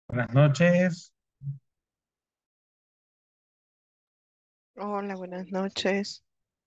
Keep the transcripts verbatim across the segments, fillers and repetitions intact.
Buenas noches. Hola, buenas noches.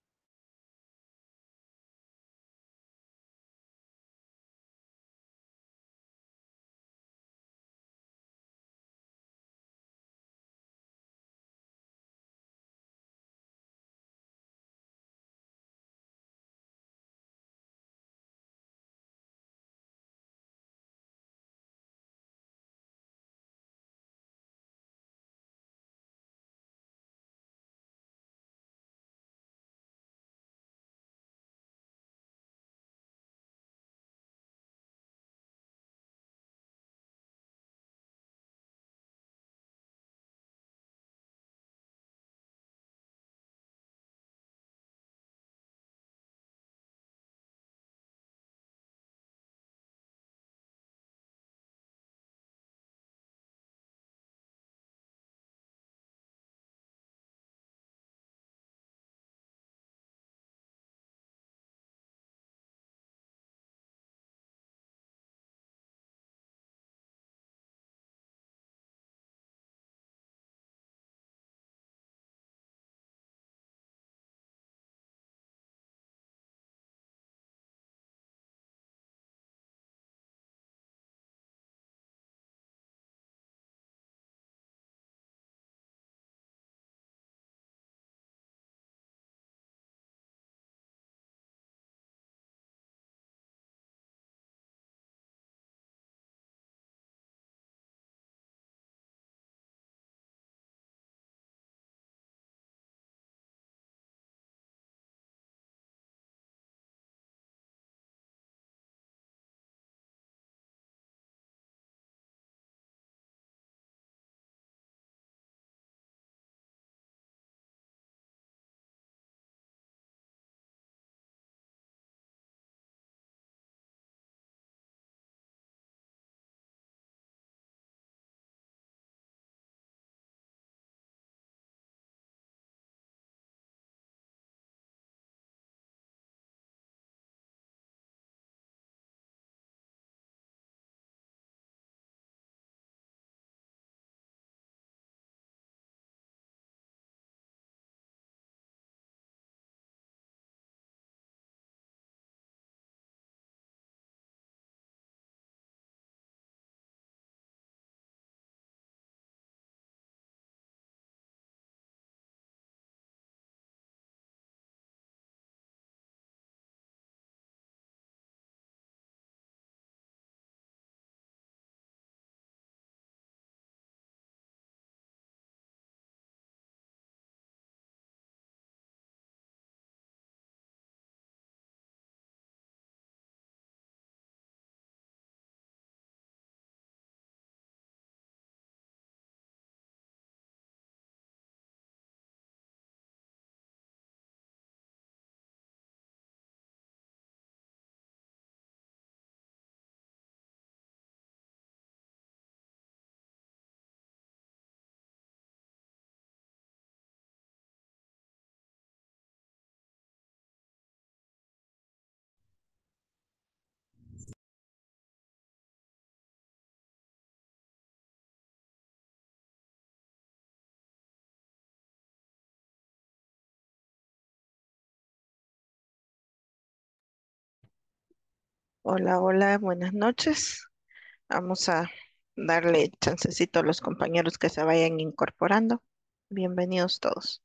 Hola, hola, buenas noches. Vamos a darle chancecito a los compañeros que se vayan incorporando. Bienvenidos todos.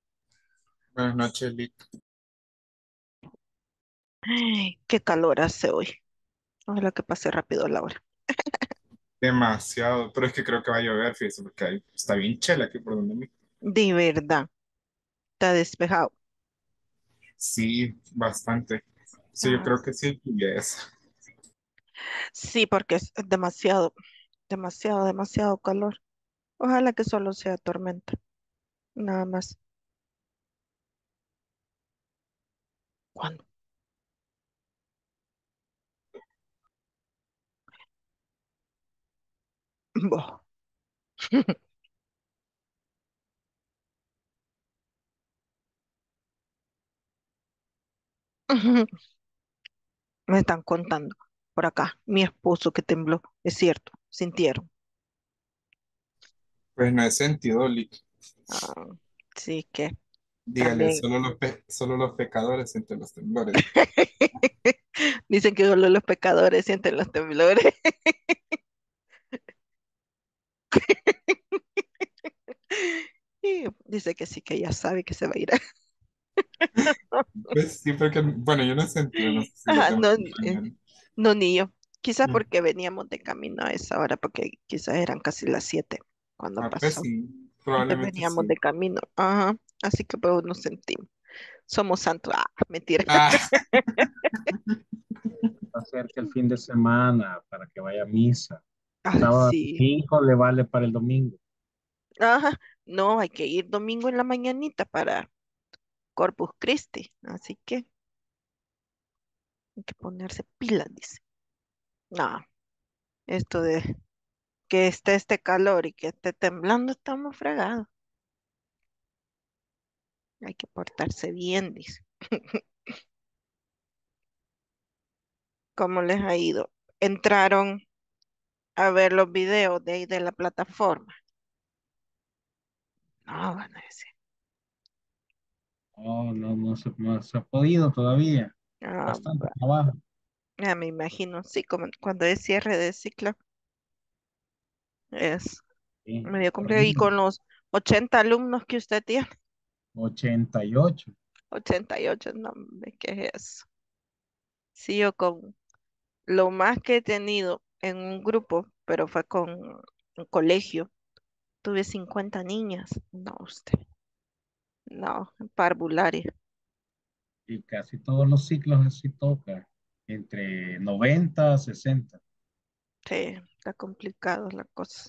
Buenas noches, Lick. Ay, qué calor hace hoy. Ojalá que pase rápido la hora. Demasiado, pero es que creo que va a llover, fíjese, porque ahí está bien chela aquí por donde mí. De verdad, está despejado. Sí, bastante. Sí, yo Ah, creo que sí, lluvia es. sí, porque es demasiado, demasiado, demasiado calor. Ojalá que solo sea tormenta, nada más. ¿Cuándo? Boh. Me están contando por acá, mi esposo que tembló, es cierto, sintieron. Pues no he sentido, Lick. Ah, sí que Dígale, también. solo los, pe- solo los pecadores sienten los temblores. Dicen que solo los pecadores sienten los temblores. Y dice que sí, que ya sabe que se va a ir. Pues sí, porque, bueno, yo no he sentido, no sé si los Ajá, no, demás eh, compañeros. no, ni yo. Quizás Mm. porque veníamos de camino a esa hora, porque quizás eran casi las siete cuando Ah, pues pasó. sí, Entonces probablemente veníamos de sí. camino. Ajá. Así que pues nos sentimos. Somos santos. Ah, mentira. Ah, Acerca el fin de semana para que vaya a misa. Ay, Sábado, sí. domingo le vale para el domingo. Ajá. No, hay que ir domingo en la mañanita para Corpus Christi. Así que hay que ponerse pilas, dice. No, esto de que esté este calor y que esté temblando, estamos fregados. Hay que portarse bien, dice. ¿Cómo les ha ido? Entraron a ver los videos de ahí de la plataforma. No, van a decir. Oh, no, no se, no se ha podido todavía. Ah, Bastante va. trabajo. Ya me imagino, sí, como cuando es cierre de ciclo, es Sí, medio complejo. Y horrible. con los ochenta alumnos que usted tiene, Ochenta y ocho. ochenta y ocho, no, hombre, ¿qué es eso? Sí, yo con lo más que he tenido en un grupo, pero fue con un colegio, tuve cincuenta niñas. No, usted, no, parvularia. Y casi todos los ciclos así toca. Entre noventa a sesenta. Sí, está complicado la cosa.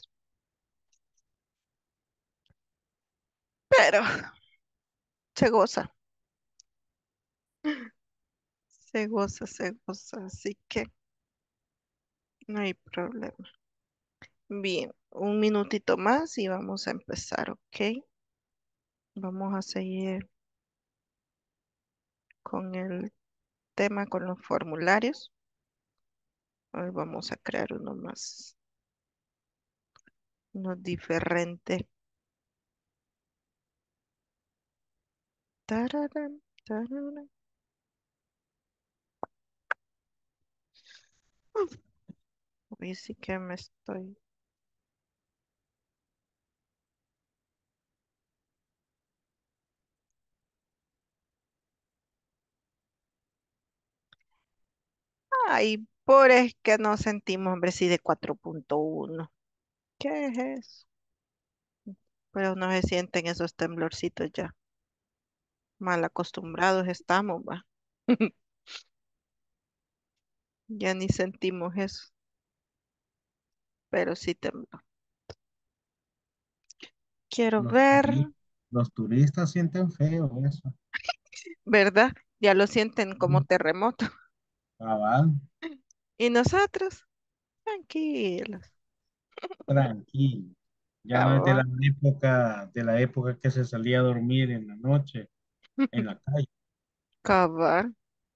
Pero se goza, se goza, se goza, así que no hay problema. Bien, un minutito más y vamos a empezar, ¿ok? Vamos a seguir con el tema, con los formularios. Hoy vamos a crear uno más, uno diferente. Tararán, tararán. Hoy sí que me estoy. Ay, por es que nos sentimos, hombre, sí, de cuatro punto uno. ¿Qué es eso? Pero no se sienten esos temblorcitos ya. Mal acostumbrados estamos, va. Ya ni sentimos eso, pero sí tembló. Quiero Los, ver, turi- los turistas sienten feo eso. ¿verdad? Ya lo sienten como Mm, terremoto. cabal, Y nosotros, tranquilos. tranquilo. Ya no es de la Cabal, época, de la época que se salía a dormir en la noche en la calle. cabal.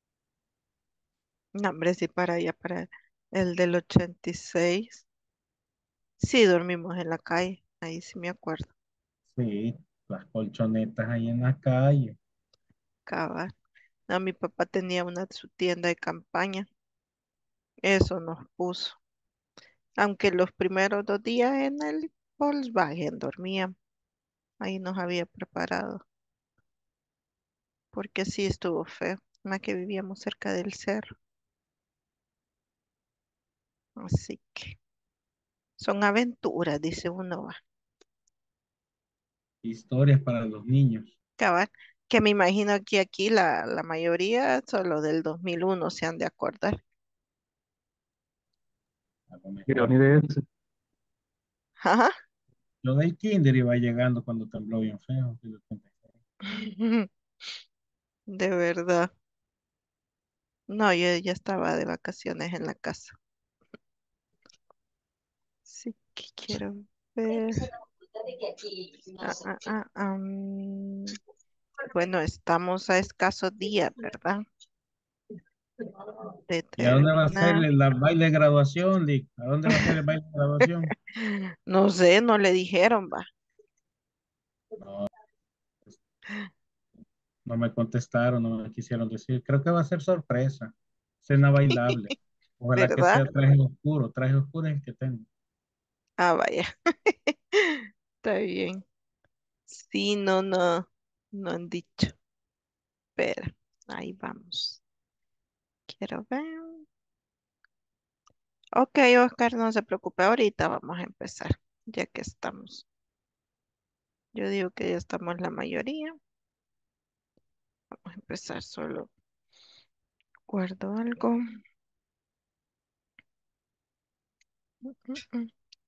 No, hombre, sí, para allá, para el del ochenta y seis. Sí, dormimos en la calle. Ahí sí me acuerdo. Sí, las colchonetas ahí en la calle. Cabal. No, mi papá tenía una su tienda de campaña. Eso nos puso. Aunque los primeros dos días en el Volkswagen dormíamos. Ahí nos había preparado. Porque sí estuvo feo. Más que vivíamos cerca del cerro. Así que son aventuras, dice uno, va. Historias para los niños. Cabal. Que me imagino que aquí la, la mayoría solo del dos mil uno se han de acordar. A lo mejor. Leonidas, Ajá. Yo del kinder iba llegando cuando tembló bien feo. De verdad. No, yo ya estaba de vacaciones en la casa. Sí que quiero ver. Ah, ah, ah, ah, mm. Bueno, estamos a escasos días, ¿verdad? ¿Y a dónde va a ser determinar. el, la baile de graduación, Lick? ¿A dónde va a ser el baile de graduación? No sé, no le dijeron, va. No, pues, no me contestaron, no me quisieron decir. Creo que va a ser sorpresa. Cena bailable. Ojalá que ¿Verdad? sea traje oscuro. Traje oscuro es el que tengo. Ah, vaya. Está bien. Sí, no, no, no han dicho. Pero ahí vamos. Quiero ver. Ok, Oscar, no se preocupe. Ahorita vamos a empezar, ya que estamos. Yo digo que ya estamos la mayoría. Vamos a empezar solo. Guardo algo. Mm, mm, mm.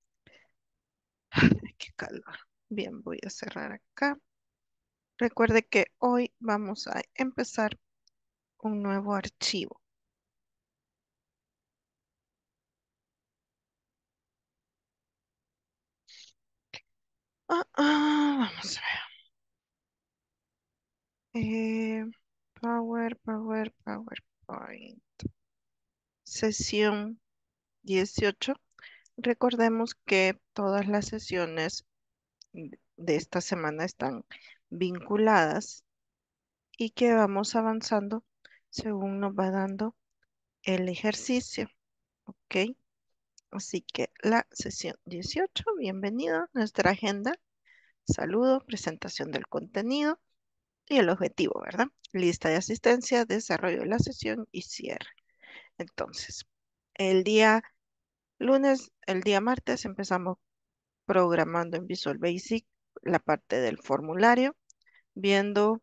Ay, qué calor. Bien, voy a cerrar acá. Recuerde que hoy vamos a empezar un nuevo archivo. Ah, ah, vamos a ver. Eh, Power, Power, PowerPoint. Sesión dieciocho. Recordemos que todas las sesiones de esta semana están vinculadas y que vamos avanzando según nos va dando el ejercicio, ¿ok? Así que la sesión dieciocho, bienvenido a nuestra agenda, saludo, presentación del contenido y el objetivo, ¿verdad? Lista de asistencia, desarrollo de la sesión y cierre. Entonces, el día lunes, el día martes empezamos programando en Visual Basic la parte del formulario, viendo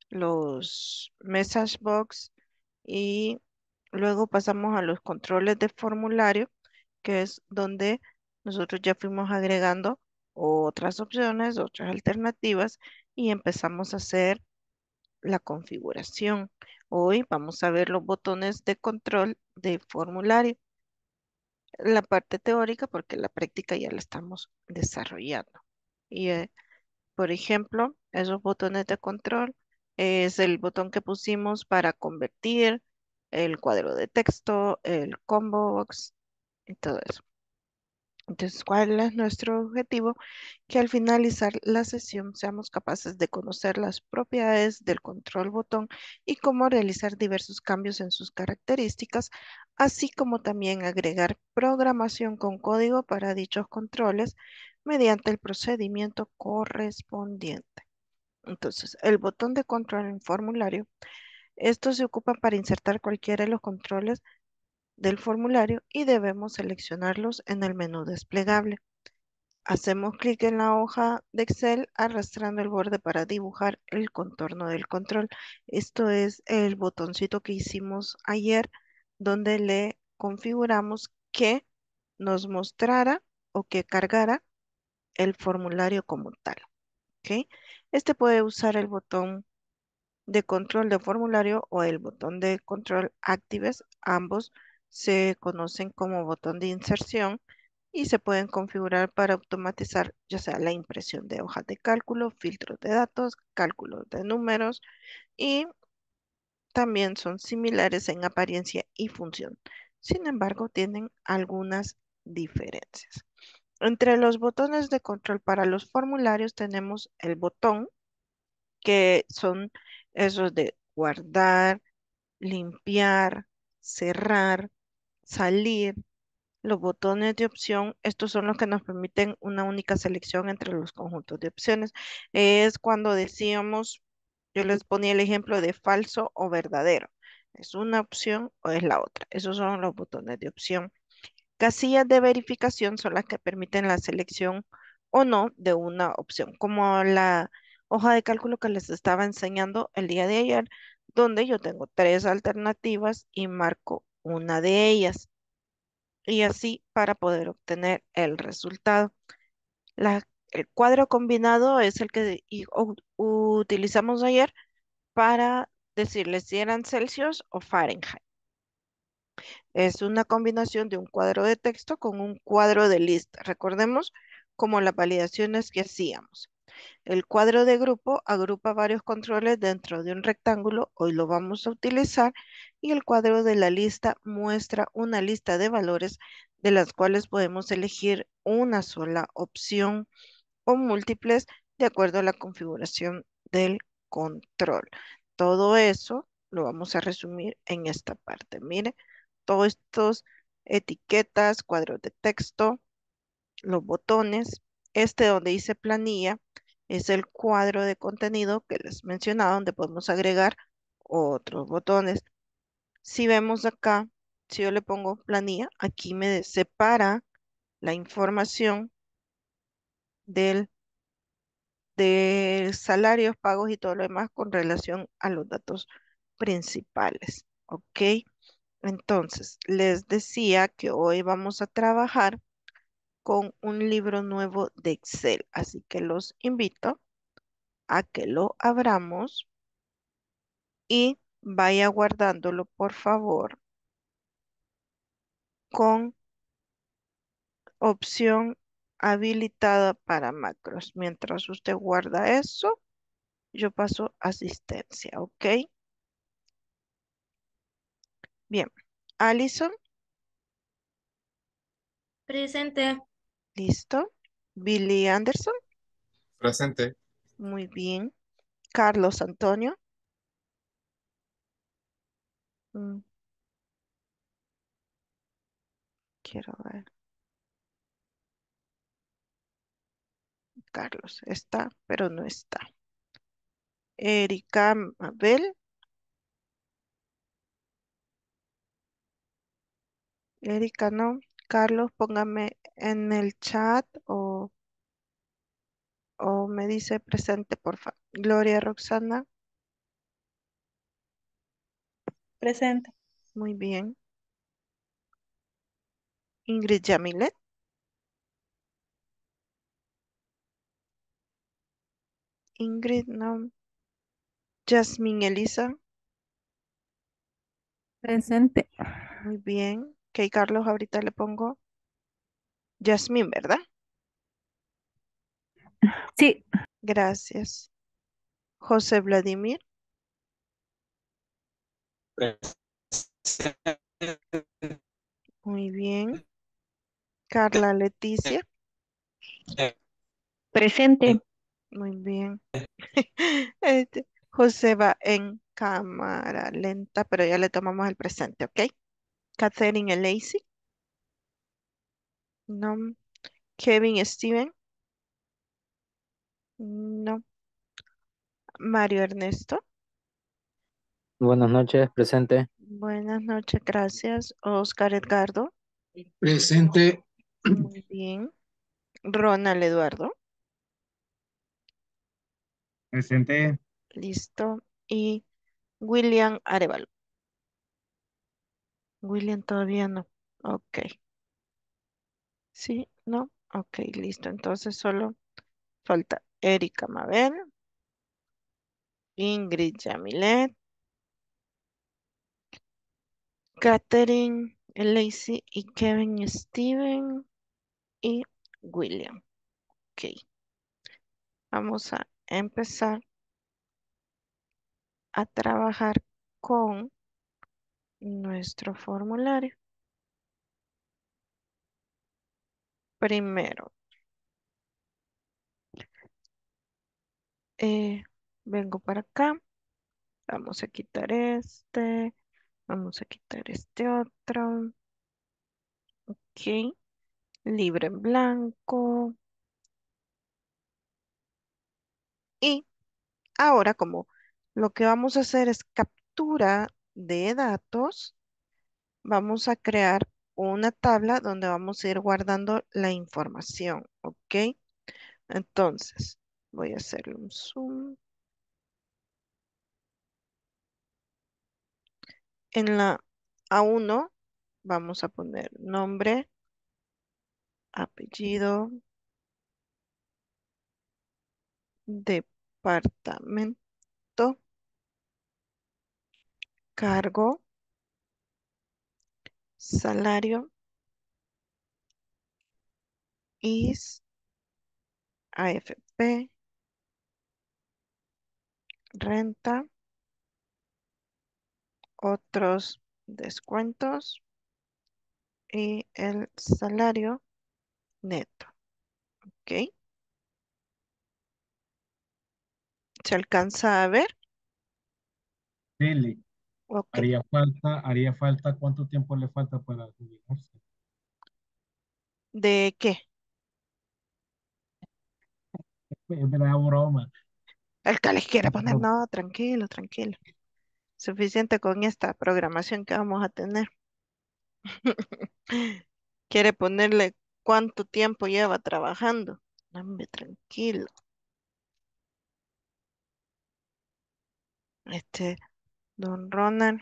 los message box y luego pasamos a los controles de formulario, que es donde nosotros ya fuimos agregando otras opciones, otras alternativas y empezamos a hacer la configuración. Hoy vamos a ver los botones de control de formulario, la parte teórica porque la práctica ya la estamos desarrollando. Y eh, por ejemplo, esos botones de control es el botón que pusimos para convertir el cuadro de texto, el combo box y todo eso. Entonces, ¿cuál es nuestro objetivo? Que al finalizar la sesión seamos capaces de conocer las propiedades del control botón y cómo realizar diversos cambios en sus características, así como también agregar programación con código para dichos controles mediante el procedimiento correspondiente. Entonces, el botón de control en formulario, estos se ocupan para insertar cualquiera de los controles del formulario y debemos seleccionarlos en el menú desplegable. Hacemos clic en la hoja de Excel arrastrando el borde para dibujar el contorno del control. Esto es el botoncito que hicimos ayer donde le configuramos que nos mostrara o que cargara el formulario como tal. ¿Ok? Este puede usar el botón de control de formulario o el botón de control Actives. Ambos se conocen como botón de inserción y se pueden configurar para automatizar ya sea la impresión de hojas de cálculo, filtros de datos, cálculos de números y también son similares en apariencia y función. Sin embargo, tienen algunas diferencias. Entre los botones de control para los formularios tenemos el botón que son esos de guardar, limpiar, cerrar, salir. Los botones de opción, estos son los que nos permiten una única selección entre los conjuntos de opciones. Es cuando decíamos, yo les ponía el ejemplo de falso o verdadero. ¿Es una opción o es la otra? Esos son los botones de opción. Casillas de verificación son las que permiten la selección o no de una opción, como la hoja de cálculo que les estaba enseñando el día de ayer, donde yo tengo tres alternativas y marco una de ellas, y así para poder obtener el resultado. La- el cuadro combinado es el que y- u- utilizamos ayer para decirles si eran Celsius o Fahrenheit. Es una combinación de un cuadro de texto con un cuadro de lista. Recordemos como las validaciones que hacíamos. El cuadro de grupo agrupa varios controles dentro de un rectángulo, hoy lo vamos a utilizar, y el cuadro de la lista muestra una lista de valores de las cuales podemos elegir una sola opción o múltiples de acuerdo a la configuración del control. Todo eso lo vamos a resumir en esta parte. Mire, todos estos etiquetas, cuadros de texto, los botones. Este donde dice planilla es el cuadro de contenido que les mencionaba, donde podemos agregar otros botones. Si vemos acá, si yo le pongo planilla, aquí me separa la información del, de salarios, pagos y todo lo demás con relación a los datos principales. ¿Ok? Entonces, les decía que hoy vamos a trabajar con un libro nuevo de Excel, así que los invito a que lo abramos y vaya guardándolo, por favor, con opción habilitada para macros. Mientras usted guarda eso, yo paso asistencia, ¿ok? Bien. Alison, Presente. listo. Billy Anderson, Presente. muy bien. Carlos Antonio, mm, quiero ver. Carlos está, pero no está. Erika Mabel, Erika no. Carlos, póngame en el chat o, o me dice presente, por favor. Gloria Roxana, Presente. muy bien. Ingrid Yamilet, Ingrid no. Jasmine Elisa, Presente. muy bien. Ok, Carlos, ahorita le pongo Jasmine, ¿verdad? Sí. Gracias. José Vladimir, muy bien. Carla Leticia, Presente. muy bien. Este, José va en cámara lenta, pero ya le tomamos el presente, ¿ok? Catherine Lacey, no. Kevin Steven, no. Mario Ernesto, Buenas noches, presente. buenas noches, gracias. Oscar Edgardo, Presente. muy bien. Ronald Eduardo, Presente. listo. Y William Arevalo. William todavía no. Ok. Sí, no. Ok, listo. Entonces solo falta Erika Mabel, Ingrid Yamilet, Catherine Lacey y Kevin Steven y William. Ok. Vamos a empezar a trabajar con nuestro formulario. Primero, eh, vengo para acá. Vamos a quitar este. Vamos a quitar este otro. Ok. Libre en blanco. Y ahora, como lo que vamos a hacer es captura de datos, vamos a crear una tabla donde vamos a ir guardando la información. Ok. Entonces, voy a hacerle un zoom. En la A uno vamos a poner nombre, apellido, departamento, cargo, salario, I S, A F P, renta, otros descuentos y el salario neto. ¿Ok? ¿Se alcanza a ver? Lili, Ok. haría falta, haría falta, ¿cuánto tiempo le falta para jubilarse? ¿De qué? Es verdad, broma. El que les quiere poner, No, no, tranquilo, tranquilo. Suficiente con esta programación que vamos a tener. Quiere ponerle cuánto tiempo lleva trabajando. No, hombre, tranquilo. Este, don Ronald,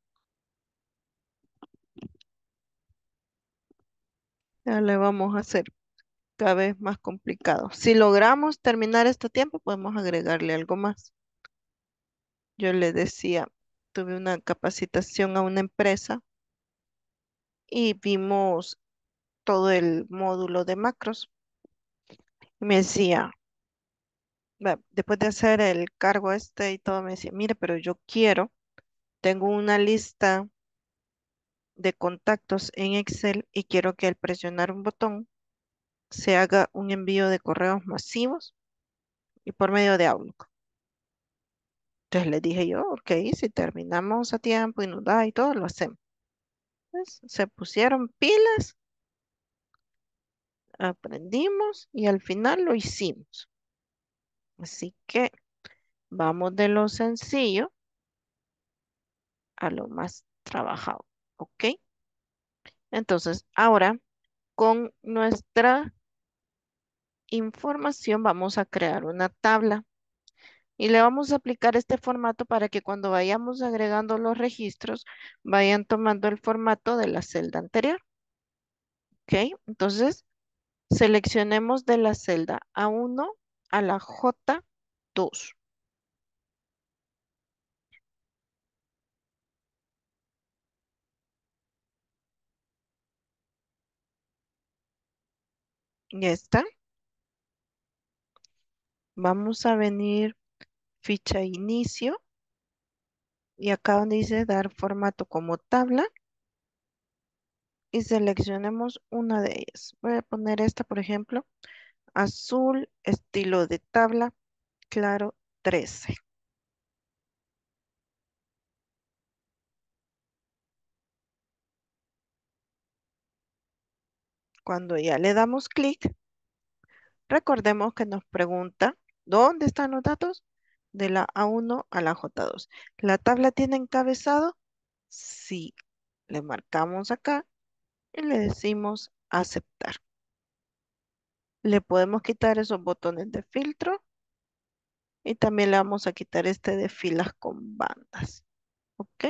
ya le vamos a hacer cada vez más complicado. Si logramos terminar este tiempo, podemos agregarle algo más. Yo le decía, tuve una capacitación a una empresa y vimos todo el módulo de macros. Y me decía, va, después de hacer el cargo este y todo, me decía, mire, pero yo quiero, tengo una lista de contactos en Excel y quiero que al presionar un botón se haga un envío de correos masivos y por medio de Outlook. Entonces le dije yo, ok, si terminamos a tiempo y nos da y todo, lo hacemos. Pues, se pusieron pilas, aprendimos y al final lo hicimos. Así que vamos de lo sencillo a lo más trabajado, ¿ok? Entonces, ahora con nuestra información vamos a crear una tabla y le vamos a aplicar este formato para que cuando vayamos agregando los registros vayan tomando el formato de la celda anterior, ¿ok? Entonces, seleccionemos de la celda A uno a la J dos. Ya está. Vamos a venir ficha inicio y acá donde dice dar formato como tabla y seleccionemos una de ellas. Voy a poner esta, por ejemplo, azul, estilo de tabla, claro, trece. Cuando ya le damos clic, recordemos que nos pregunta, ¿dónde están los datos? De la A uno a la J dos. ¿La tabla tiene encabezado? Sí. Le marcamos acá y le decimos aceptar. Le podemos quitar esos botones de filtro y también le vamos a quitar este de filas con bandas. ¿Ok?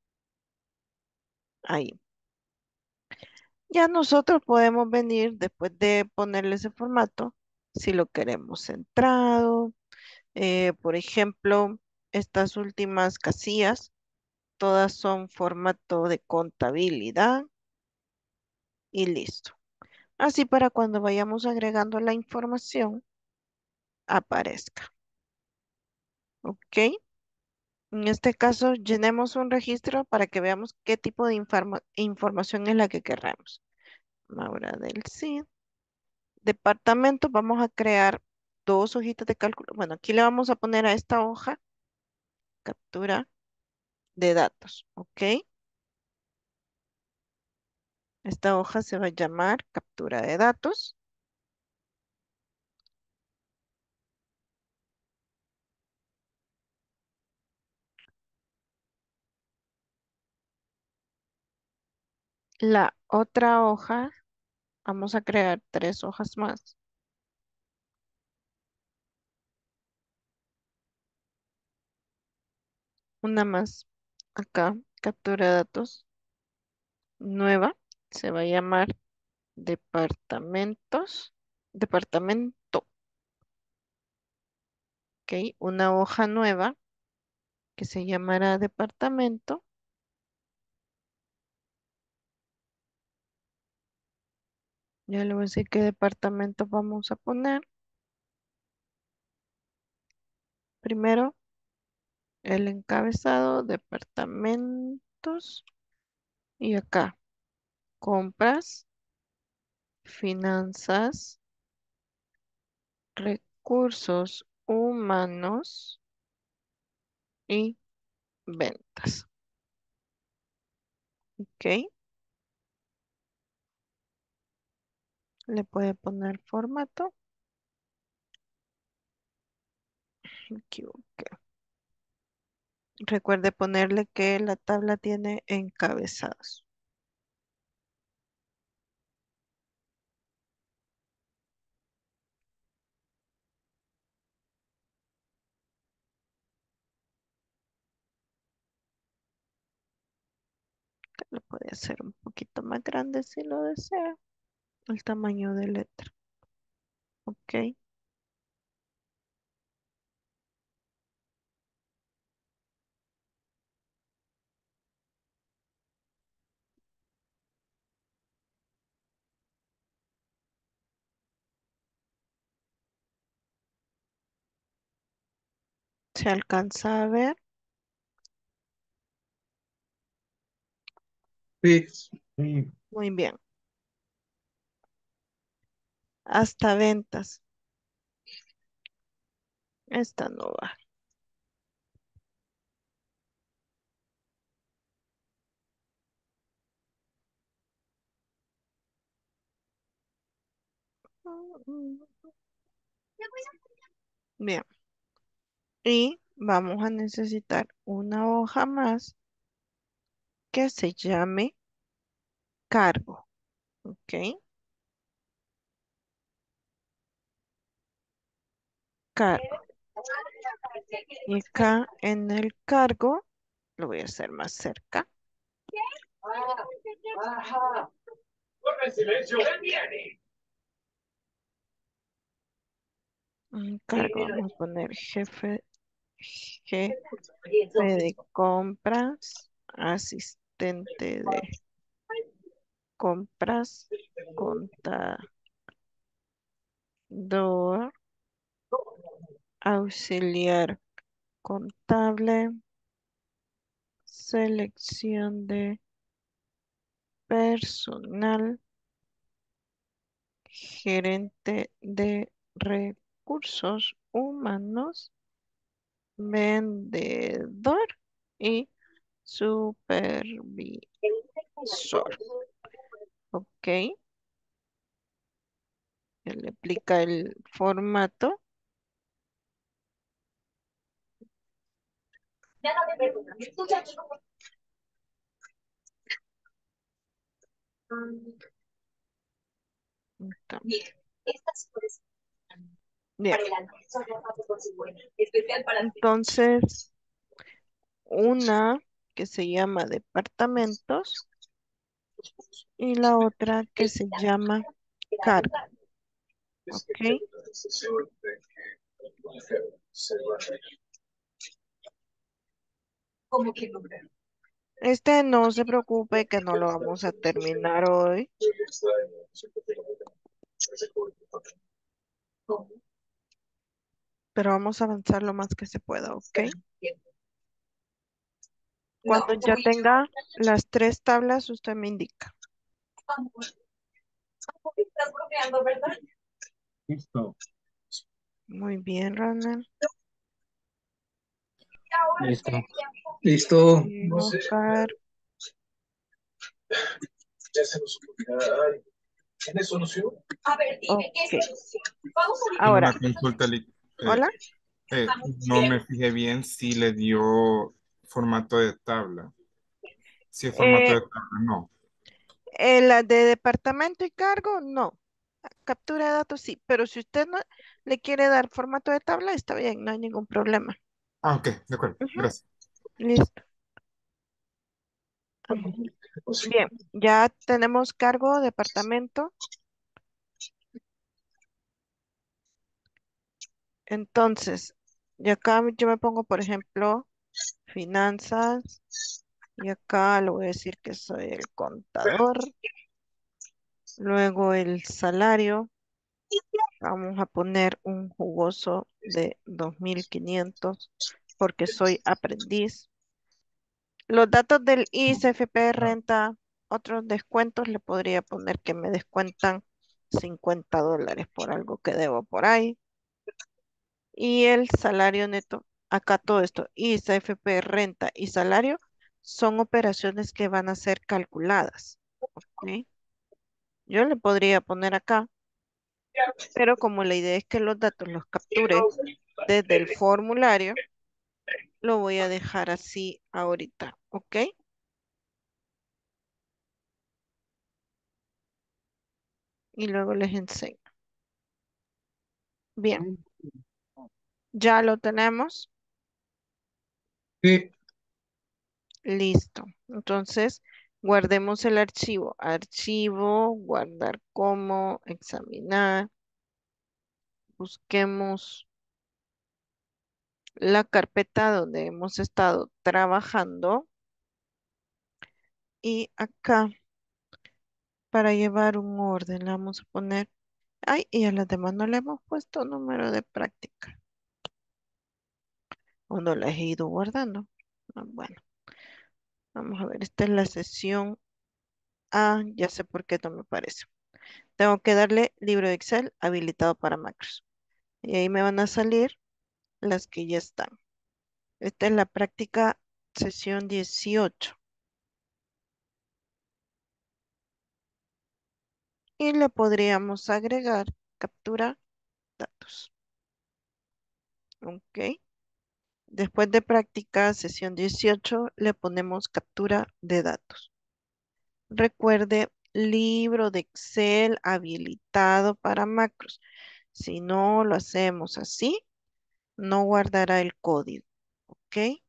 Ahí. Ya nosotros podemos venir después de ponerle ese formato, si lo queremos centrado. Eh, por ejemplo, estas últimas casillas, todas son formato de contabilidad y listo. Así para cuando vayamos agregando la información, aparezca. ¿Ok? En este caso, llenemos un registro para que veamos qué tipo de informa- información es la que queremos. Maura del C I D. Departamento, vamos a crear dos hojitas de cálculo. Bueno, aquí le vamos a poner a esta hoja captura de datos. ¿Ok? Esta hoja se va a llamar captura de datos. La otra hoja, vamos a crear tres hojas más. Una más acá, captura de datos nueva. Se va a llamar departamentos. Departamento. ¿Ok? Una hoja nueva que se llamará departamento. Ya le voy a decir qué departamento vamos a poner. Primero el encabezado, departamentos, y acá, compras, finanzas, recursos humanos y ventas. ¿Ok? Le puede poner formato. Me equivoqué. Recuerde ponerle que la tabla tiene encabezados. Lo puede hacer un poquito más grande si lo desea. El tamaño de letra. ¿Ok? ¿Se alcanza a ver? Sí. Sí, Muy bien. Hasta ventas. Esta no va. Bien. Y vamos a necesitar una hoja más que se llame cargo. ¿Ok? Cargo. Y acá en el cargo, lo voy a hacer más cerca. En cargo vamos a poner jefe, jefe de compras, asistente de compras, contador, auxiliar contable, selección de personal, gerente de recursos humanos, vendedor y supervisor. Ok, él le aplica el formato. Está. Bien, entonces una que se llama departamentos y la otra que se llama cargo. Ok, este no se preocupe que no lo vamos a terminar hoy, pero vamos a avanzar lo más que se pueda, ¿ok? Cuando ya tenga las tres tablas, usted me indica. listo. Muy bien, Ronald. Listo. Listo. Bien, Oscar. Ok. Tengo Ahora, una consulta, Lick. Eh, hola. eh, no me fijé bien si le dio formato de tabla. Si es formato Eh, de tabla, no. eh, la de departamento y cargo, no. Captura de datos, sí. Pero si usted no le quiere dar formato de tabla, está bien, no hay ningún problema. Ah, ok, de acuerdo. Ujú, Gracias. listo. Bien, ya tenemos cargo, departamento. Entonces, y acá yo me pongo, por ejemplo, finanzas. Y acá le voy a decir que soy el contador. Luego el salario. Vamos a poner un jugoso de dos mil quinientos porque soy aprendiz. Los datos del I S F P renta, otros descuentos, le podría poner que me descuentan cincuenta dólares por algo que debo por ahí. Y el salario neto, acá todo esto, I S F P, renta y salario, son operaciones que van a ser calculadas. ¿Ok? Yo le podría poner acá, pero como la idea es que los datos los capture desde el formulario, lo voy a dejar así ahorita, ¿ok? Y luego les enseño. Bien, ya lo tenemos. Sí. Listo. Entonces, guardemos el archivo. Archivo, guardar como, examinar. Busquemos la carpeta donde hemos estado trabajando. Y acá, para llevar un orden, le vamos a poner. Ay, y a las demás no le hemos puesto número de práctica. O no las he ido guardando. Ah, bueno, vamos a ver. Esta es la sesión. Ah, ya sé por qué no me parece. Tengo que darle libro de Excel habilitado para macros. Y ahí me van a salir las que ya están. Esta es la práctica sesión dieciocho. Y le podríamos agregar captura datos. Ok. Después de práctica sesión dieciocho le ponemos captura de datos. Recuerde, libro de Excel habilitado para macros. Si no lo hacemos así, no guardará el código. ¿Ok?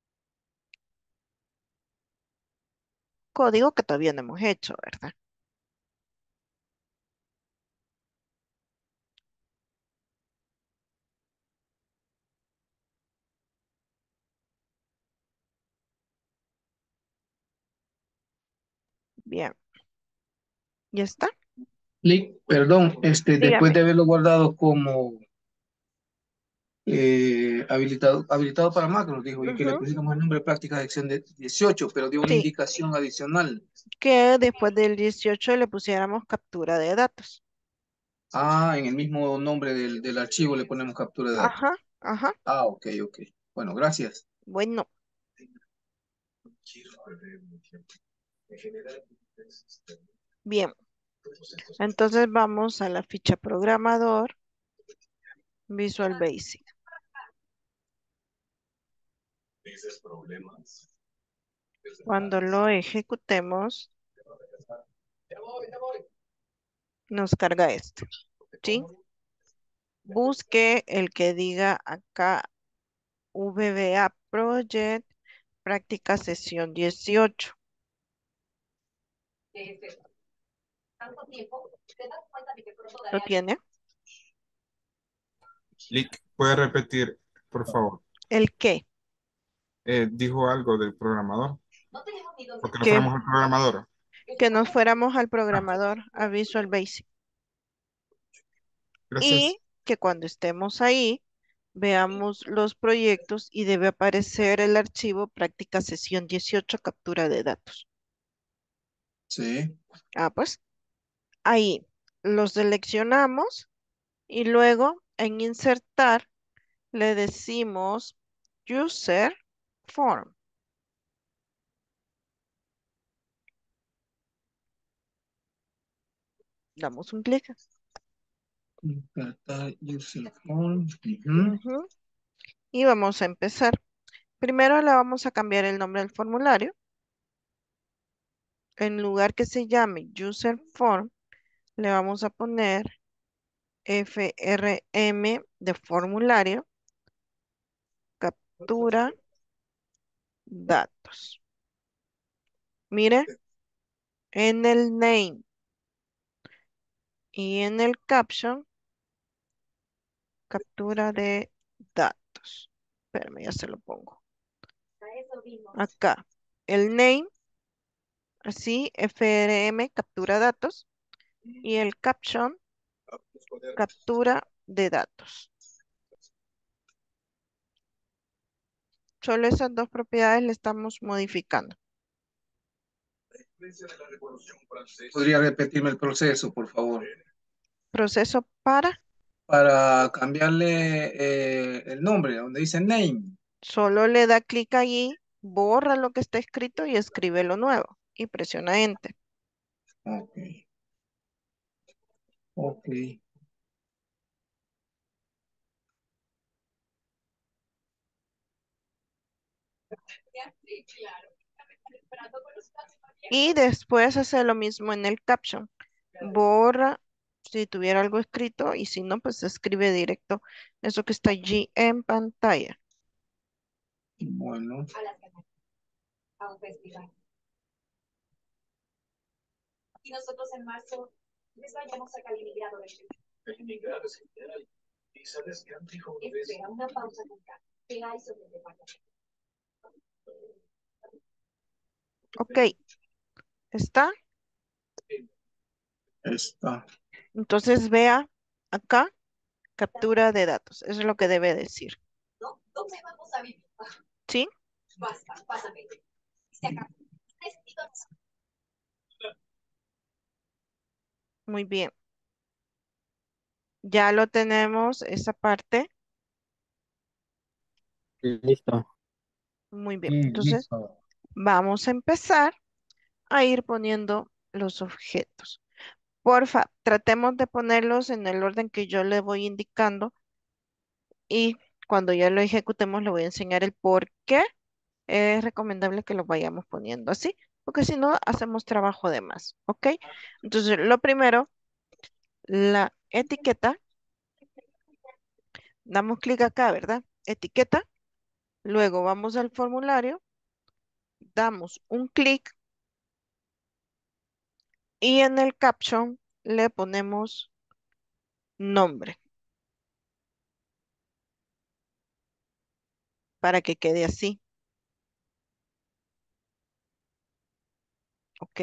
Código que todavía no hemos hecho, ¿verdad? Bien. ¿Ya está? Lick, perdón, este, después Dígame. de haberlo guardado como eh, habilitado, habilitado para macros, dijo, y que le Ujú. pusiéramos el nombre de práctica de acción de dieciocho, pero dio una Sí, indicación adicional. que después del dieciocho le pusiéramos captura de datos. Ah, en el mismo nombre del, del archivo le ponemos captura de datos. Ajá, ajá. Ah, ok, ok. Bueno, gracias. Bueno, bien. Entonces vamos a la ficha programador, Visual Basic. Cuando lo ejecutemos, nos carga este, ¿sí? Busque el que diga acá V B A Project, práctica sesión dieciocho. ¿Lo tiene? Lick, ¿puede repetir, por favor? ¿El qué? Eh, dijo algo del programador, porque no Que, fuéramos al programador. que nos fuéramos al Ah, programador, a Visual Basic. gracias. Y que cuando estemos ahí, veamos los proyectos y debe aparecer el archivo práctica sesión dieciocho captura de datos. Sí. Ah, pues ahí los seleccionamos y luego en insertar le decimos user form. Damos un clic. Insertar user form. Ujú. Ujú, y vamos a empezar. Primero le vamos a cambiar el nombre del formulario. En lugar que se llame user form, le vamos a poner F R M de formulario, captura datos. Mire, en el name y en el caption, captura de datos. Espérame, ya se lo pongo. Acá, el name, así, F R M, captura datos, y el caption, captura de datos. Solo esas dos propiedades le estamos modificando. ¿Podría repetirme el proceso, por favor? Proceso para, Para cambiarle eh, el nombre, donde dice name. solo le da clic allí, borra lo que está escrito y escribe lo nuevo. Y presiona Enter. Ok. Ok. Y después hace lo mismo en el caption. Borra si tuviera algo escrito y si no, pues escribe directo eso que está allí en pantalla. Bueno. Ok, ¿está? Está. Entonces vea acá, captura de datos. Eso es lo que debe decir. ¿Sí? Muy bien. Ya lo tenemos, esa parte. Listo. Muy bien. Sí, Entonces, listo. vamos a empezar a ir poniendo los objetos. Porfa, tratemos de ponerlos en el orden que yo le voy indicando y cuando ya lo ejecutemos le voy a enseñar el por qué es recomendable que lo vayamos poniendo así, porque si no hacemos trabajo de más, ¿ok? Entonces, lo primero, la etiqueta, damos clic acá, ¿verdad? Etiqueta, luego vamos al formulario, damos un clic y en el caption le ponemos nombre para que quede así, ¿ok?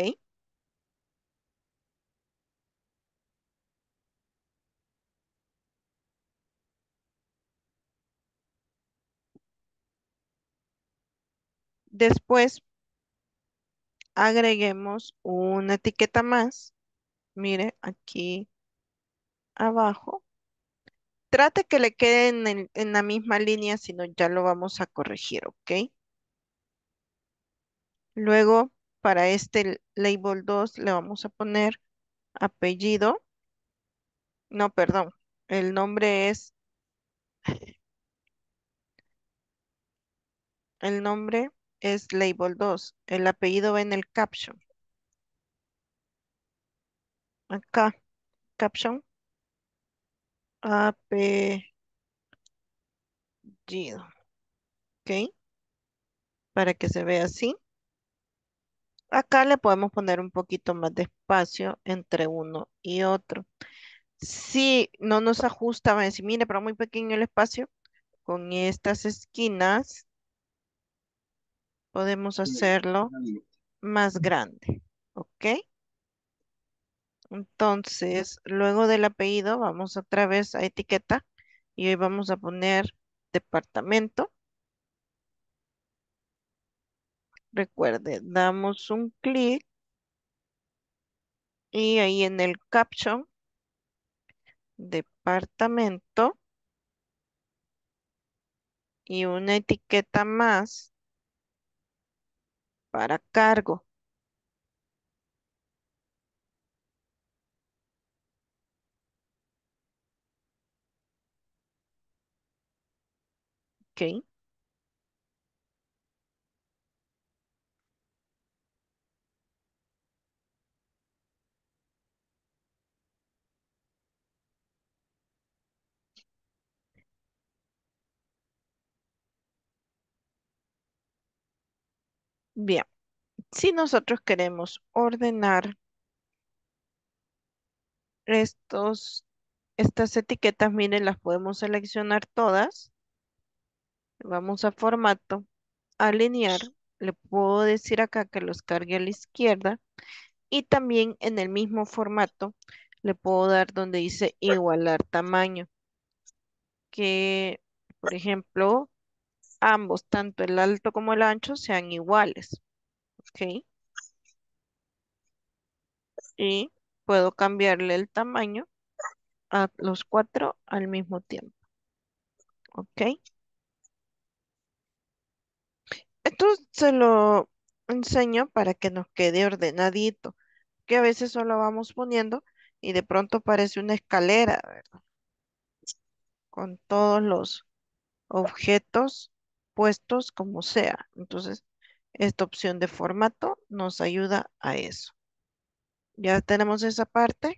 Después agreguemos una etiqueta más. Mire, aquí abajo. Trate que le quede en, el- en la misma línea, si no ya lo vamos a corregir, ¿ok? Luego, para este label dos le vamos a poner apellido. No, perdón. El nombre es, el nombre es label dos. El apellido va en el caption. Acá, caption, apellido, ¿ok? Para que se vea así. Acá le podemos poner un poquito más de espacio entre uno y otro. Si no nos ajusta, va a decir, mire, pero muy pequeño el espacio, con estas esquinas podemos hacerlo más grande, ¿ok? Entonces, luego del apellido, vamos otra vez a etiqueta y hoy vamos a poner departamento. Recuerde, damos un clic y ahí en el caption, departamento y una etiqueta más para cargo, ¿ok? Bien, si nosotros queremos ordenar estos, estas etiquetas, miren, las podemos seleccionar todas. Vamos a formato, alinear. Le puedo decir acá que los cargue a la izquierda y también en el mismo formato le puedo dar donde dice igualar tamaño. Que, por ejemplo, ambos, tanto el alto como el ancho, sean iguales. ¿Ok? Y puedo cambiarle el tamaño a los cuatro al mismo tiempo. ¿Ok? Esto se lo enseño para que nos quede ordenadito, que a veces solo vamos poniendo y de pronto parece una escalera, ¿verdad? Con todos los objetos puestos como sea. Entonces, esta opción de formato nos ayuda a eso. Ya tenemos esa parte.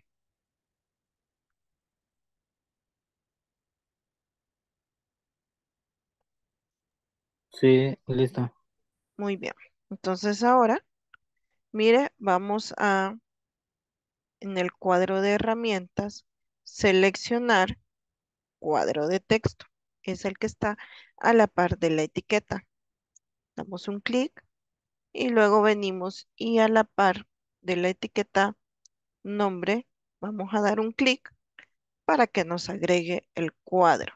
Sí, listo. Muy bien. Entonces ahora, mire, vamos a, en el cuadro de herramientas, seleccionar cuadro de texto. Es el que está a la par de la etiqueta. Damos un clic y luego venimos y a la par de la etiqueta nombre, vamos a dar un clic para que nos agregue el cuadro.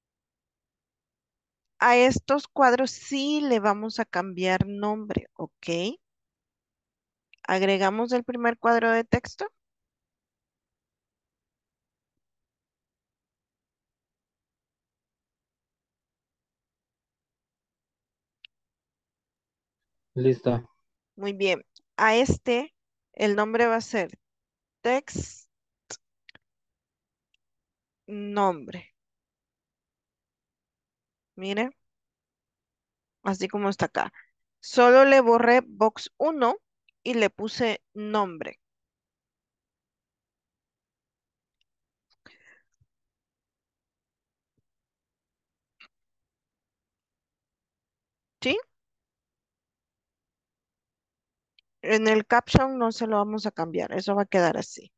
A estos cuadros sí le vamos a cambiar nombre, ¿ok? Agregamos el primer cuadro de texto. Listo. Muy bien. A este, el nombre va a ser text nombre. Miren, así como está acá. Solo le borré box uno y le puse nombre. ¿Sí? En el caption no se lo vamos a cambiar, eso va a quedar así.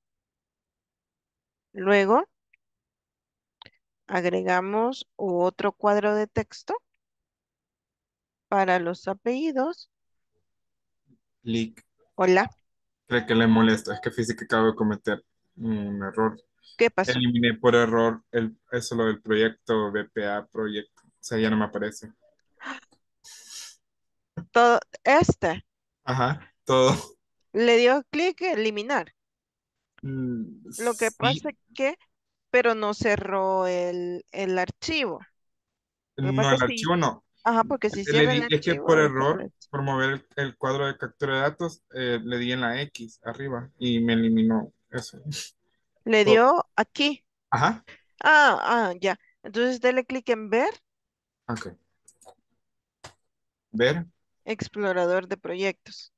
Luego agregamos otro cuadro de texto para los apellidos. Lick, Hola, creo que le molesta. Es que fíjese que acabo de cometer un error. ¿qué pasó? Eliminé por error el, eso lo del proyecto B P A proyecto. O sea, ya no me aparece. Todo este Ajá, todo. le dio clic eliminar. Mm, Lo que pasa sí, es que, pero no cerró el, el archivo. Lo que no, pasa es el que, archivo no. ajá, porque si Le cierra el di, es que archivo por error, desaparece. por mover el, el cuadro de captura de datos, eh, le di en la X arriba y me eliminó eso. Le Todo. dio aquí. Ajá, Ah, ah, ya. Entonces dele clic en ver, ok. Ver. explorador de proyectos.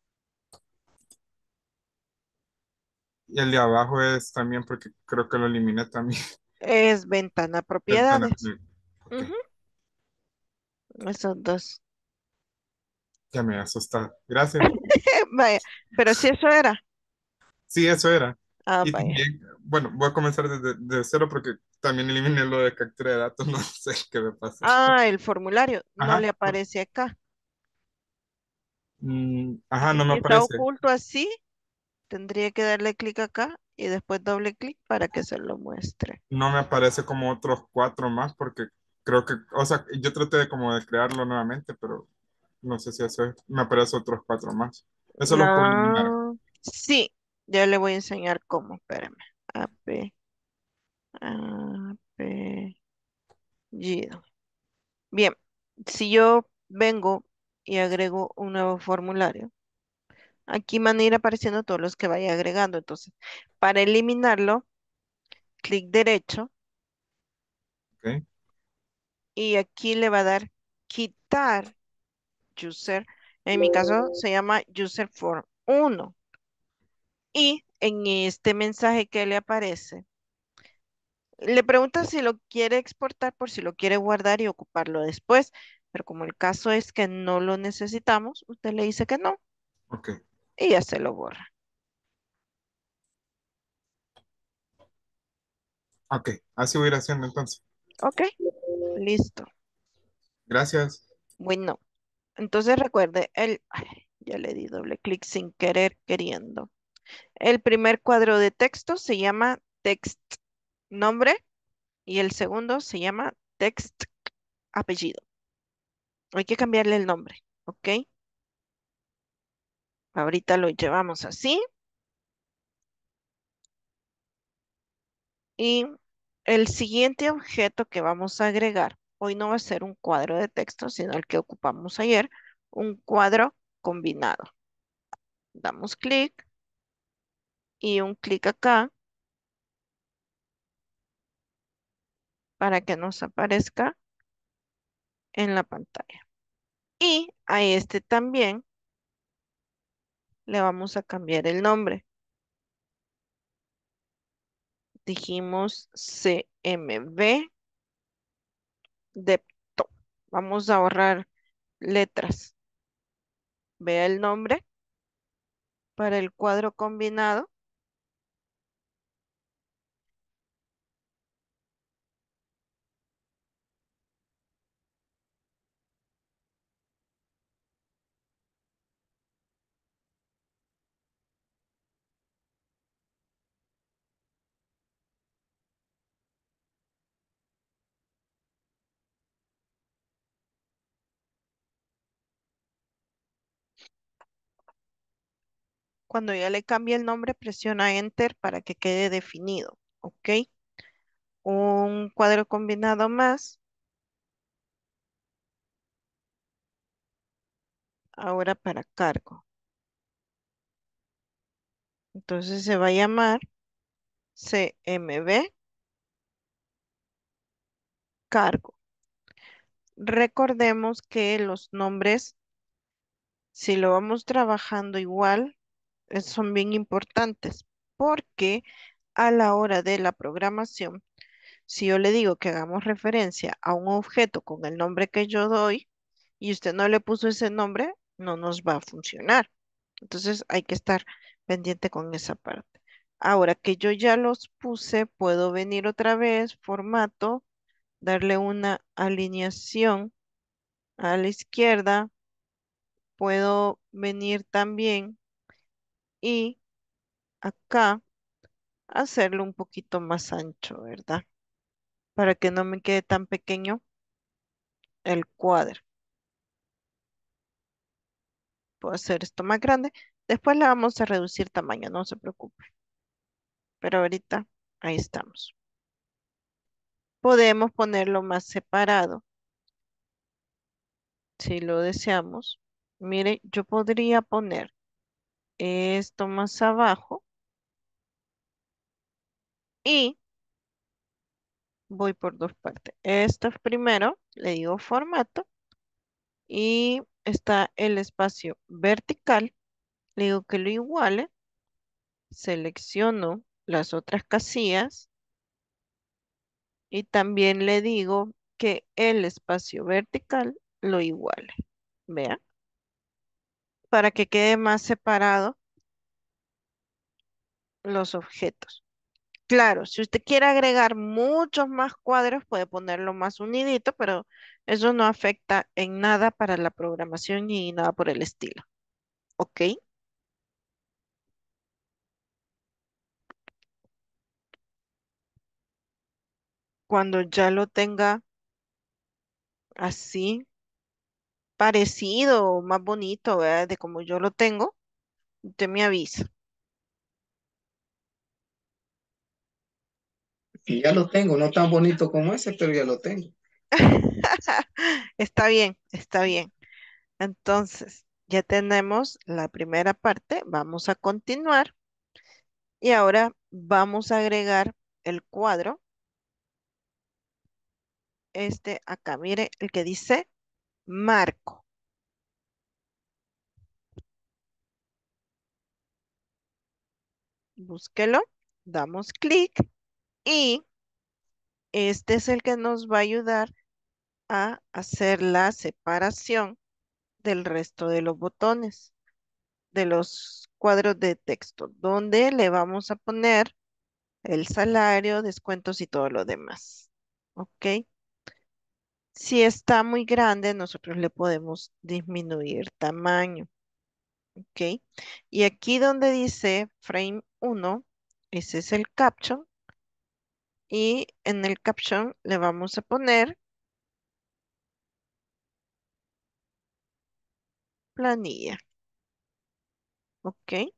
Y el de abajo es también porque creo que lo eliminé también. Es ventana Ventana. propiedades. Mm, ok, Ujú, esos dos. ya me asustado. Gracias. Vaya, pero si eso era. Sí, eso era. Ah, Y vaya. también, bueno, voy a comenzar desde, desde cero porque también eliminé lo de captura de datos, no sé qué me pasa. Ah, el formulario no Ajá, le aparece acá. mm, ajá, Porque no me si está aparece. oculto así, tendría que darle clic acá y después doble clic para que se lo muestre. No me aparece como otros cuatro más porque creo que, o sea, yo traté de como de crearlo nuevamente, pero no sé si eso es, me aparece otros cuatro más. Eso los puedo eliminar. Ah, sí, ya le voy a enseñar cómo. Espérame. Ape- Apellido. Bien, si yo vengo y agrego un nuevo formulario, aquí van a ir apareciendo todos los que vaya agregando. Entonces, para eliminarlo, clic derecho ¿Ok? y aquí le va a dar quitar user. En mi caso se llama user form uno. Y en este mensaje que le aparece, le pregunta si lo quiere exportar por si lo quiere guardar y ocuparlo después. Pero como el caso es que no lo necesitamos, usted le dice que no Ok, y ya se lo borra. ok, así voy a ir haciendo entonces. Ok, listo. Gracias. Bueno, entonces recuerde, el, ay, ya le di doble clic sin querer, queriendo. El primer cuadro de texto se llama text nombre y el segundo se llama text apellido. Hay que cambiarle el nombre, ¿ok? Ahorita lo llevamos así. Y el siguiente objeto que vamos a agregar, hoy no va a ser un cuadro de texto, sino el que ocupamos ayer, un cuadro combinado. Damos clic y un clic acá para que nos aparezca en la pantalla. Y a este también le vamos a cambiar el nombre. Dijimos C M V Depto. Vamos a ahorrar letras. Vea el nombre para el cuadro combinado. Cuando ya le cambie el nombre, presiona Enter para que quede definido. ¿Ok? Un cuadro combinado más. Ahora para cargo. Entonces se va a llamar C M V cargo. Recordemos que los nombres, si lo vamos trabajando igual, eh, son bien importantes porque a la hora de la programación, si yo le digo que hagamos referencia a un objeto con el nombre que yo doy y usted no le puso ese nombre, no nos va a funcionar. Entonces hay que estar pendiente con esa parte. Ahora que yo ya los puse, puedo venir otra vez, formato, darle una alineación a la izquierda. Puedo venir también y acá hacerlo un poquito más ancho, ¿verdad? Para que no me quede tan pequeño el cuadro. Puedo hacer esto más grande. Después le vamos a reducir tamaño, no se preocupe. Pero ahorita ahí estamos. Podemos ponerlo más separado si lo deseamos. Mire, yo podría poner esto más abajo y voy por dos partes. Esto es primero, le digo formato y está el espacio vertical. Le digo que lo iguale, selecciono las otras casillas y también le digo que el espacio vertical lo iguale. Vea, para que quede más separado los objetos. Claro, si usted quiere agregar muchos más cuadros, puede ponerlo más unidito, pero eso no afecta en nada para la programación ni nada por el estilo. ¿Ok? Cuando ya lo tenga así, parecido o más bonito, ¿verdad? De como yo lo tengo, usted me avisa. Y ya lo tengo, no tan bonito como ese, pero ya lo tengo. Está bien, está bien. Entonces, ya tenemos la primera parte. Vamos a continuar. Y ahora vamos a agregar el cuadro. Este acá, mire, el que dice marco. Búsquelo, damos clic y este es el que nos va a ayudar a hacer la separación del resto de los botones, de los cuadros de texto, donde le vamos a poner el salario, descuentos y todo lo demás. ¿Ok? Si está muy grande, nosotros le podemos disminuir tamaño. ¿Ok? Y aquí donde dice frame uno, ese es el caption. Y en el caption le vamos a poner planilla. Ok.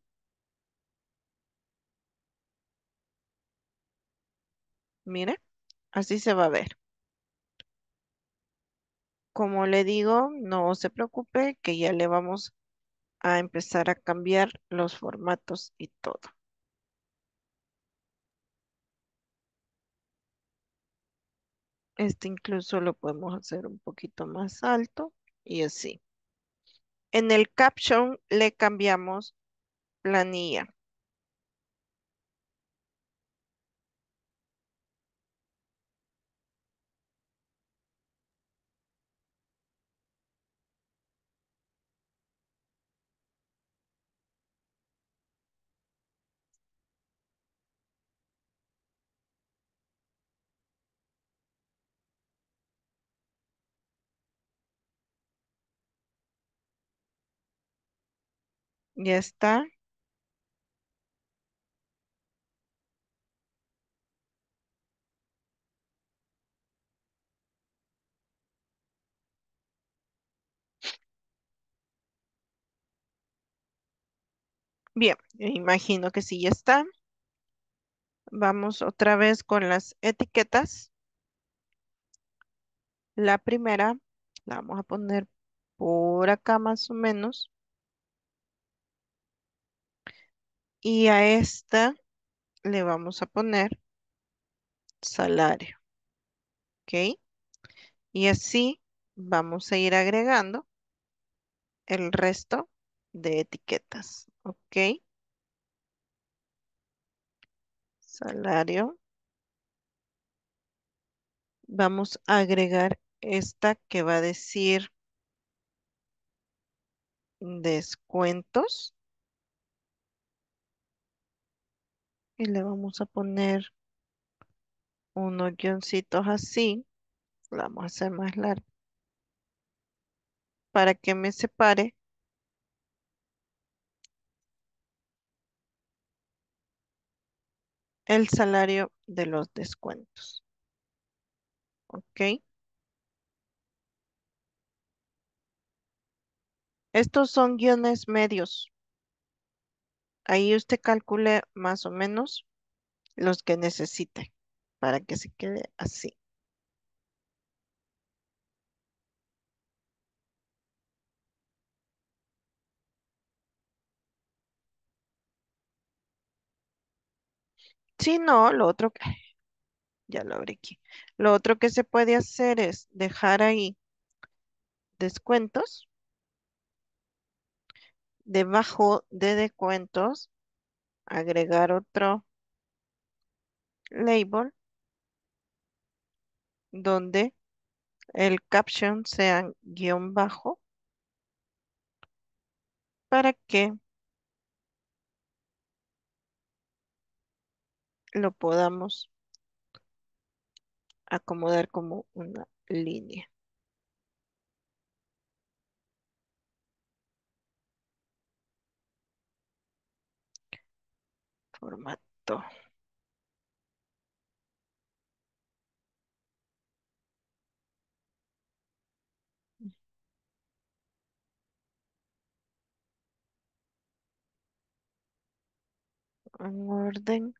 Mire, así se va a ver. Como le digo, no se preocupe que ya le vamos a empezar a cambiar los formatos y todo. Este incluso lo podemos hacer un poquito más alto y así. En el caption le cambiamos planilla. Ya está. Bien, me imagino que sí ya está. Vamos otra vez con las etiquetas. La primera la vamos a poner por acá más o menos. Y a esta le vamos a poner salario. ¿Ok? Y así vamos a ir agregando el resto de etiquetas. ¿Ok? Salario. Vamos a agregar esta que va a decir descuentos. Y le vamos a poner unos guioncitos así. La vamos a hacer más larga para que me separe el salario de los descuentos. ¿Ok? Estos son guiones medios. Ahí usted calcule más o menos los que necesite para que se quede así. Si no, lo otro que, ya lo abrí aquí. Lo otro que se puede hacer es dejar ahí descuentos. Debajo de descuentos, agregar otro label donde el caption sea guión bajo para que lo podamos acomodar como una línea. Formato. En orden,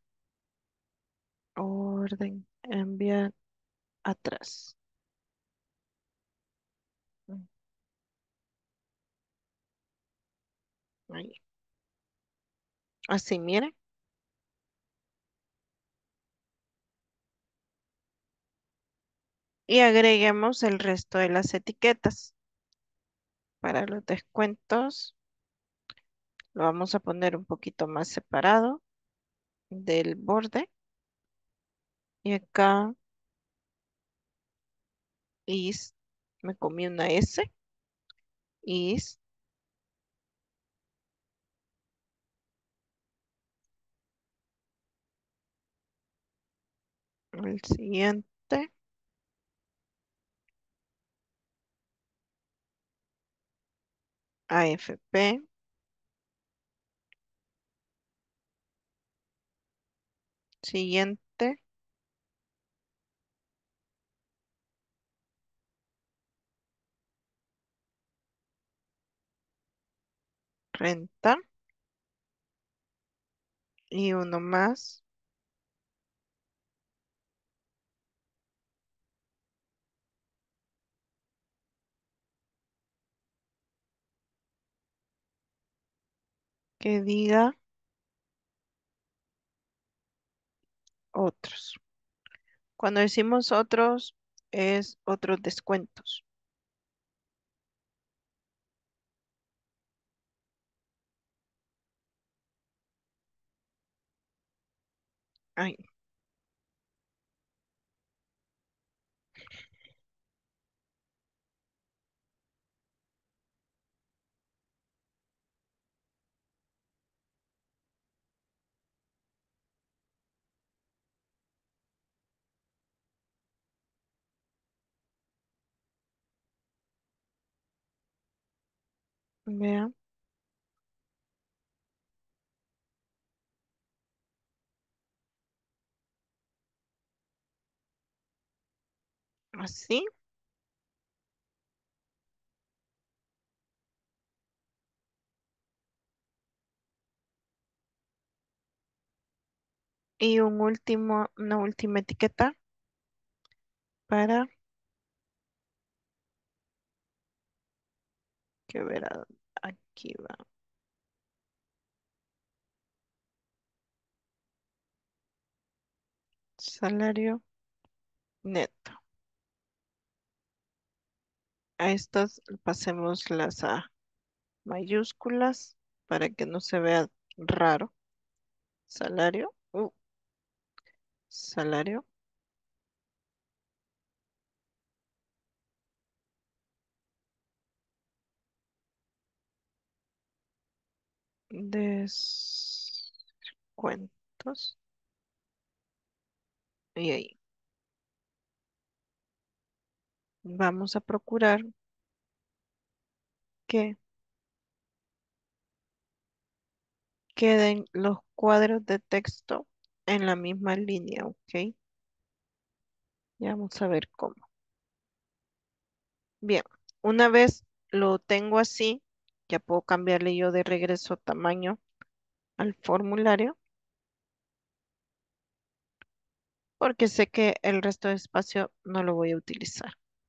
orden, enviar atrás. Mm, ahí. Así, miren. Y agreguemos el resto de las etiquetas. Para los descuentos, lo vamos a poner un poquito más separado del borde. Y acá, is, me comí una S, is, el siguiente, A F P, siguiente, renta y uno más que diga otros. Cuando decimos otros, es otros descuentos. Ay, vean, así. Y un último, una última etiqueta para que verá. Aquí va. Salario neto. A estas pasemos las A mayúsculas para que no se vea raro. Salario, uh, salario descuentos. Y ahí vamos a procurar que queden los cuadros de texto en la misma línea, ¿ok? Ya vamos a ver cómo. Bien, una vez lo tengo así, ya puedo cambiarle yo de regreso tamaño al formulario, porque sé que el resto de espacio no lo voy a utilizar.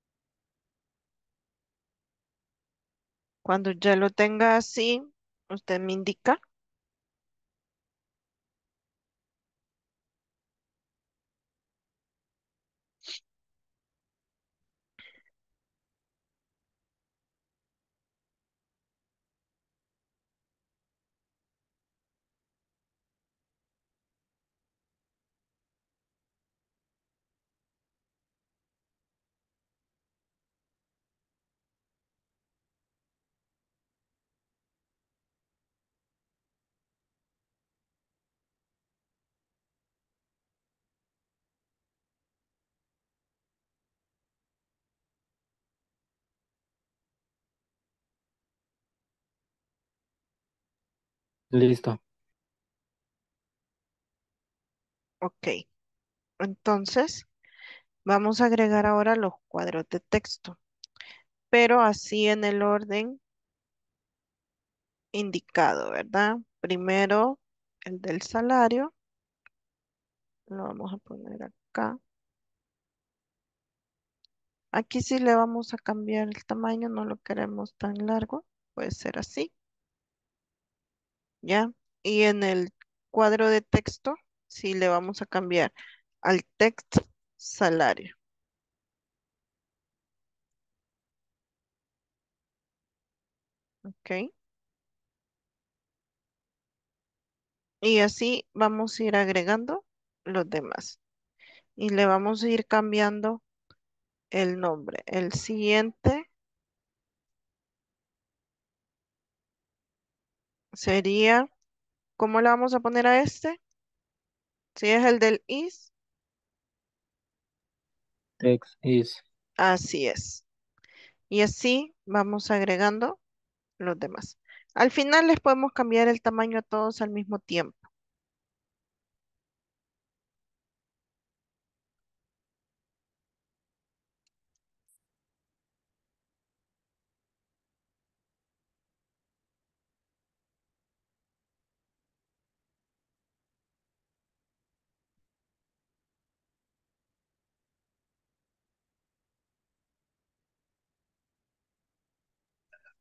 Cuando ya lo tenga así, usted me indica. Listo. Ok, entonces vamos a agregar ahora los cuadros de texto, pero así en el orden indicado, ¿verdad? Primero el del salario, lo vamos a poner acá. Aquí sí le vamos a cambiar el tamaño, no lo queremos tan largo, puede ser así, ¿ya? Y en el cuadro de texto, sí le vamos a cambiar al text salario, ¿ok? Y así vamos a ir agregando los demás. Y le vamos a ir cambiando el nombre. El siguiente sería, ¿cómo le vamos a poner a este? Si es el del is, Text is. así es. Y así vamos agregando los demás. Al final les podemos cambiar el tamaño a todos al mismo tiempo.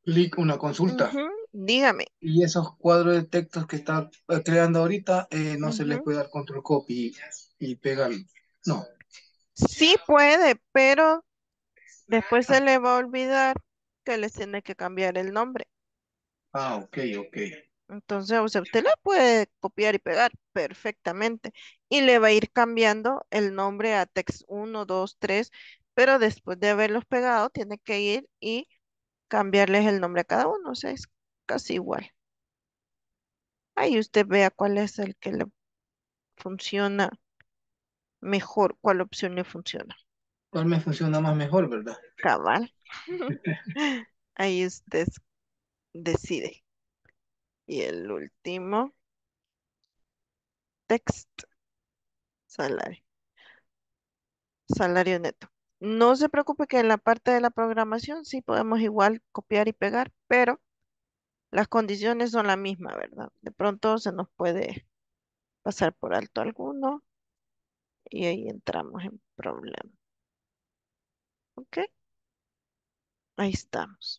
Lick, una consulta. Ujú, dígame. Y esos cuadros de textos que está eh, creando ahorita, eh, no se les Ujú. puede dar control copy y, y pegarlo. No. Sí puede, pero después se le va a olvidar que les tiene que cambiar el nombre. Ah, ok, ok. Entonces, o sea, usted la puede copiar y pegar perfectamente y le va a ir cambiando el nombre a text uno, dos, tres, pero después de haberlos pegado, tiene que ir y cambiarles el nombre a cada uno, o sea, es casi igual. Ahí usted vea cuál es el que le funciona mejor, cuál opción le funciona. ¿Cuál me funciona más mejor, verdad? Cabal. Ahí usted decide. Y el último, text, salario, salario neto. No se preocupe que en la parte de la programación sí podemos igual copiar y pegar, pero las condiciones son la misma, ¿verdad? De pronto se nos puede pasar por alto alguno y ahí entramos en problema. ¿Ok? Ahí estamos.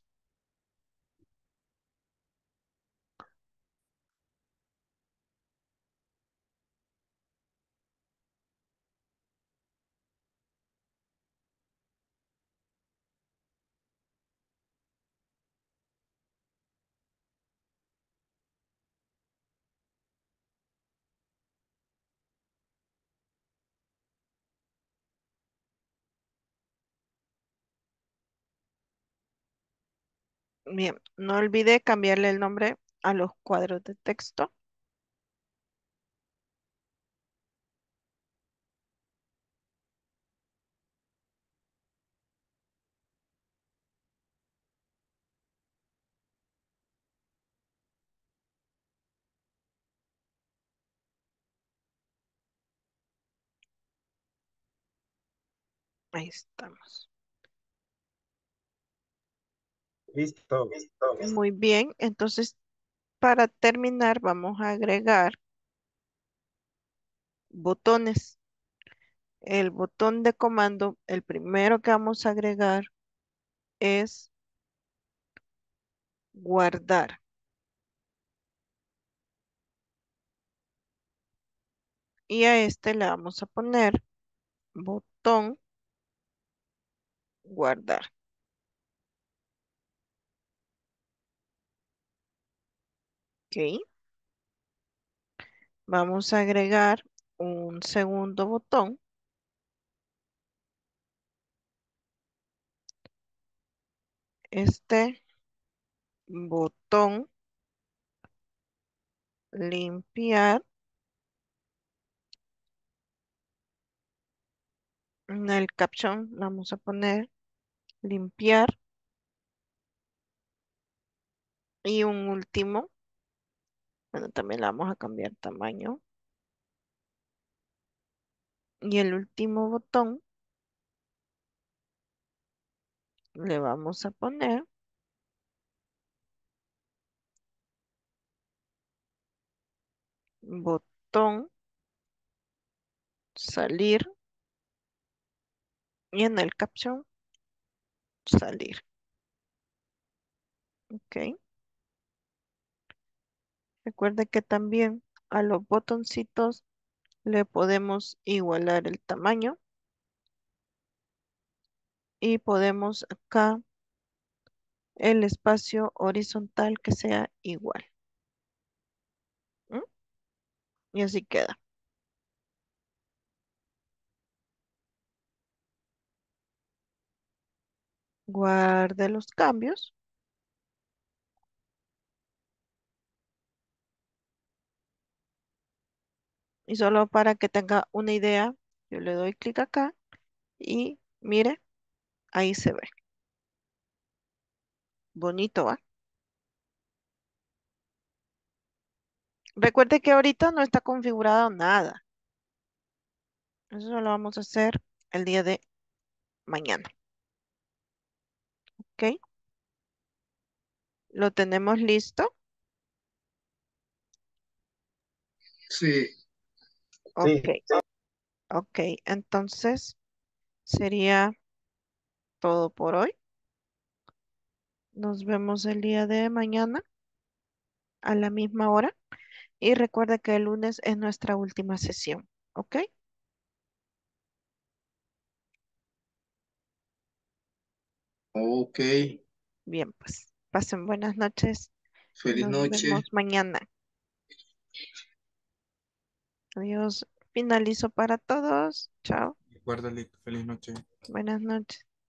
Bien, no olvide cambiarle el nombre a los cuadros de texto. Ahí estamos. Listo. Muy bien, entonces para terminar vamos a agregar botones. El botón de comando, el primero que vamos a agregar es guardar. Y a este le vamos a poner botón guardar. Ok. Vamos a agregar un segundo botón. Este botón limpiar. En el caption vamos a poner limpiar. Y un último, bueno, también le vamos a cambiar tamaño. Y el último botón le vamos a poner botón salir y en el caption salir. Ok. Recuerde que también a los botoncitos le podemos igualar el tamaño y podemos acá el espacio horizontal que sea igual. ¿M? Y así queda. Guarde los cambios. Y solo para que tenga una idea, yo le doy clic acá y mire, ahí se ve. Bonito, ¿va? Recuerde que ahorita no está configurado nada. Eso lo vamos a hacer el día de mañana. ¿Ok? ¿Lo tenemos listo? Sí. Ok, ok. Entonces sería todo por hoy. Nos vemos el día de mañana a la misma hora. Y recuerda que el lunes es nuestra última sesión. ¿Ok? Ok, Bien, pues pasen buenas noches. feliz Nos noche. vemos mañana. Adiós. Finalizo para todos. Chao. Recuérdale, feliz noche. Buenas noches.